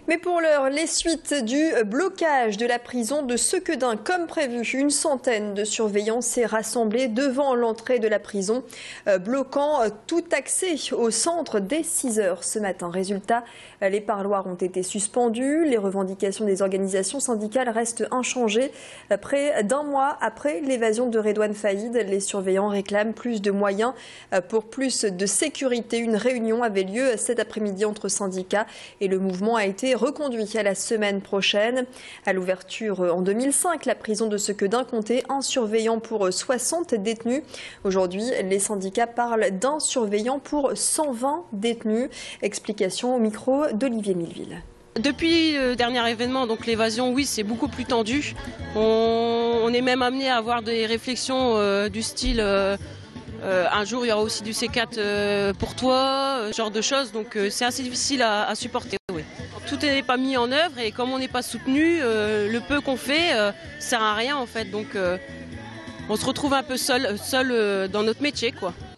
Mais pour l'heure, les suites du blocage de la prison de Sequedin, comme prévu, une centaine de surveillants s'est rassemblée devant l'entrée de la prison, bloquant tout accès au centre dès 6 heures ce matin. Résultat, les parloirs ont été suspendus, les revendications des organisations syndicales restent inchangées. Près d'un mois après l'évasion de Redouane Faïd, les surveillants réclament plus de moyens pour plus de sécurité. Une réunion avait lieu cet après-midi entre syndicats et le mouvement a été reconduit à la semaine prochaine. À l'ouverture en 2005, la prison de Sequedin comptait un surveillant pour 60 détenus. Aujourd'hui, les syndicats parlent d'un surveillant pour 120 détenus. Explication au micro d'Olivier Milleville. Depuis le dernier événement, donc l'évasion, oui, c'est beaucoup plus tendu. On est même amené à avoir des réflexions du style un jour il y aura aussi du C4 pour toi, ce genre de choses. Donc c'est assez difficile à supporter. Oui. Tout n'est pas mis en œuvre et comme on n'est pas soutenu, le peu qu'on fait sert à rien en fait. Donc on se retrouve un peu seul dans notre métier, quoi.